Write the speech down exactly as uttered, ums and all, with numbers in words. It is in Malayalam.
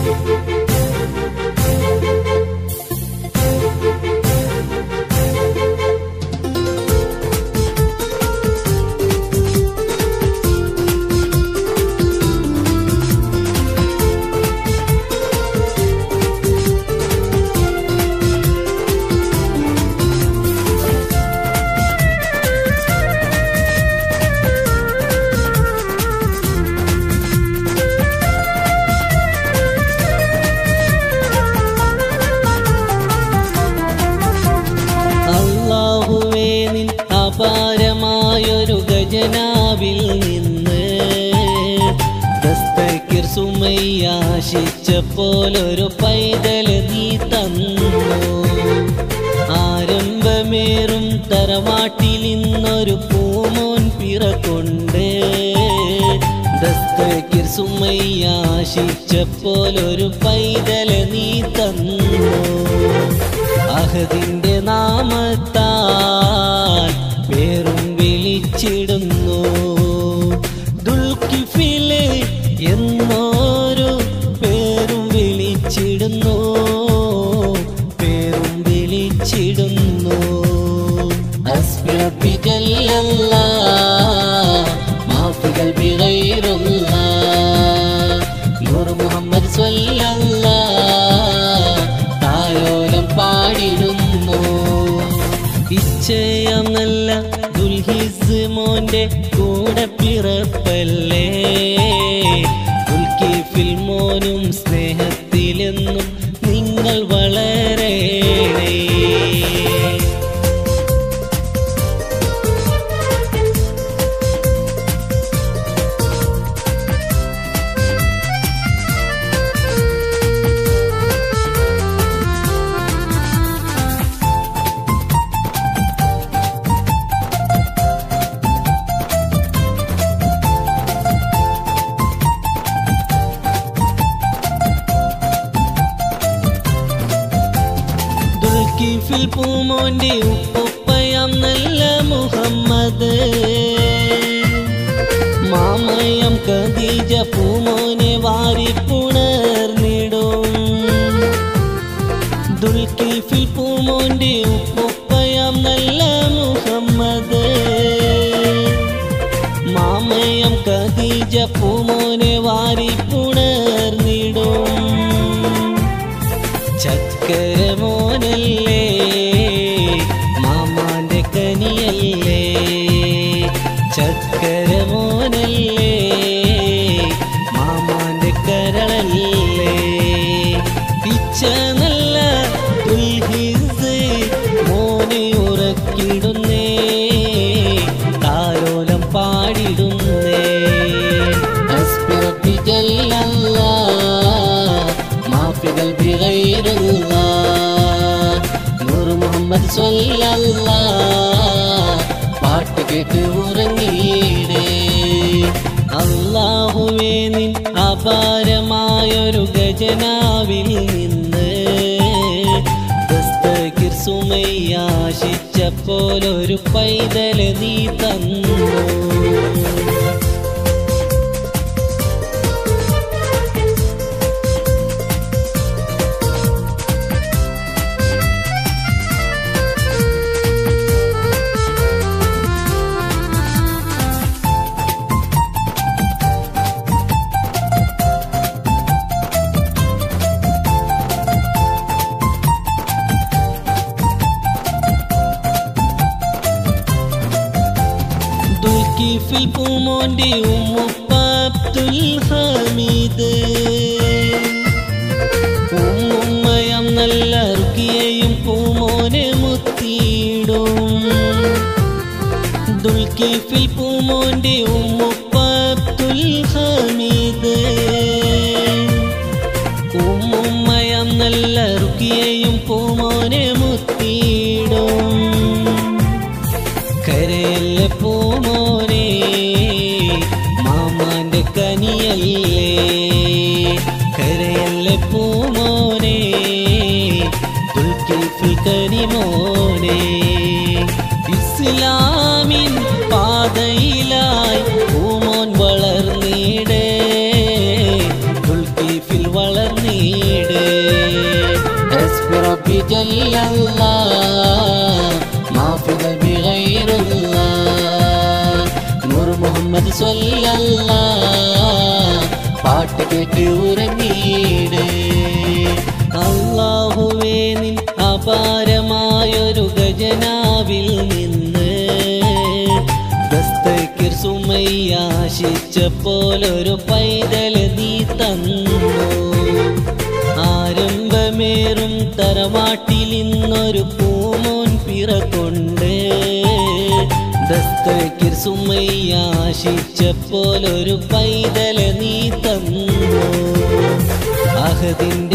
അപാരമായൊരു ഖജനാവിൽ നിന്ന് ദസ്തഗീർ സുമയ്യാശിച്ചപ്പോലൊരു പൈതൽ നീ തന്നു. ആരംഭമേറും തറവാട്ടിൽ നിന്നൊരു പൂമോൻ പിറകൊണ്ട് ദസ്തഗീർ സുമയ്യാശിച്ചപ്പോലൊരു പൈതൽ നീ തന്നു. അഹദിന്റെ നാമത്താൽ പേരും വിളിച്ചിടുന്നു. ദുൽകിഫില് എന്നൊരു പേരും വിളിച്ചിടുന്നു, പേരും വിളിച്ചിടുന്നു. ഹസ്ബി റബ്ബി ജല്ലല്ലാഹ് മാഫി ഖൽബി ഗൈറുല്ലാഹ് നൂർ മുഹമ്മദ് സ്വല്ലല്ലാഹ് തായോലം പാടിടുന്നു. ഇച്ചയം നല്ല ദുൽഹിസ് മോന്റെ കൂടെ പിറപ്പല്ലേ, ദുൽകിഫിൽ മോനും സ്നേഹത്തിലെന്നും നിങ്ങൾ വളരേണേ. ദുൽകിഫിൽ പൂമോന്റെ ഉപ്പുപ്പയാം നല്ല മുഹമ്മദ്, മാമയം ഖദീജ പൂമോനെ വാരിപ്പുണർന്നിടും. ദുൽകിഫിൽ പൂമോന്റെ ഉപ്പുപ്പയാം നല്ല മുഹമ്മദ്, മാമയം ഖദീജ പൂമോനെ വാരിപ്പുണർന്നിടും. ചക്കരമോനല്ലേ മാമാന്റെ കനിയല്ലേ, ചക്കരമോനല്ലേ മാമാന്റെ കരളല്ലേ. പിച്ച നല്ല ദുൽഹിസ് മോനെ ഉറക്കിടുന്നേ, താലോലം പാടിടുന്നേ. ഹസ്ബി റബ്ബി ജല്ലല്ലാഹ് മാഫി ഖൽബി ഗൈറുല്ലാഹ് നൂർ മുഹമ്മദ് സ്വല്ലല്ലാഹ് പാട്ട് കേട്ട് ഉറങ്ങിയിടേ. അല്ലാഹുവേ നിൻ അപാരമായൊരു ഖജനാവിൽ നിന്ന് ദസ്തഗീർ സുമയ്യാശിച്ചപ്പോലൊരു പൈതൽ നീ തന്നു. ദുൽകിഫിൽ പൂമോന്റെ ഉമ്മുപ്പ അബ്ദുൽ ഹമീദ്, ഉമ്മുമ്മയം നല്ല റുഖിയയും പൂമോനെ മുത്തിയിടും. ദുൽകിഫിൽ പൂമോന്റെ ഉമ്മുപ്പ അബ്ദുൽ ഹമീദ്, ഉമ്മുമ്മയം നല്ല റുഖിയയും പൂമോനെ മുത്തിയിടും. കരയല്ലേ പൂമോനെ മാമാന്റെ കനിയല്ലേ, കരയല്ലേ പൂമോനെ ദുൽകിഫിൽ കനിമോനെ. ഇസ്ലാമിൻ പാതയിലായി പൂമോൻ വളർന്നിടേ, ദുൽകിഫിൽ വളർന്നി ജല്ലല്ലാഹ് മാഫിദ ബിഗൈറുല്ലാഹ് നൂർ മുഹമ്മദ് സ്വല്ലല്ലാഹ് പാട്ട് കേട്ട് ഉറങ്ങീട് അല്ലാഹുവേ നിൻ അപാരമായൊരു ഖജനാവിൽ നിന്ന് ദസ്തഗീർ സുമയ്യ ആശിച്ചപ്പോലൊരു പൈതൽ നീ തന്നു ആരംഭമേറും തറവാട്ടിൽ ഇന്നൊരു പൂമോൻ പിറകൊണ്ട് ദസ്തഗീർ സുമയ്യ ആശിച്ചപ്പോലൊരു പൈതൽ നീ തന്നു അഹദിന്റെ